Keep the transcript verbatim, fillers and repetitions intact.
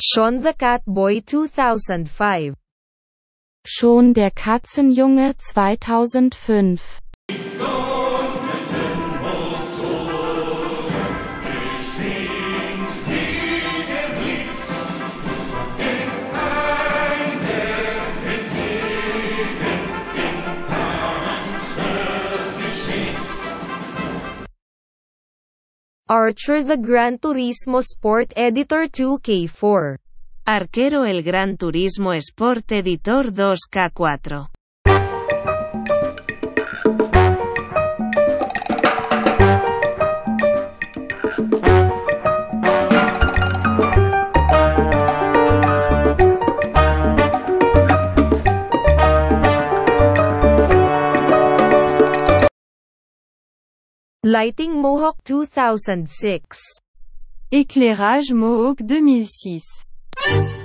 Schon the Catboy two thousand five. Schon der Katzenjunge zweitausendfünf. Archer the Gran Turismo Sport Editor two K four. Arquero el Gran Turismo Sport Editor dos K cuatro. Lighting Mohawk two thousand six. Éclairage Mohawk deux mille six.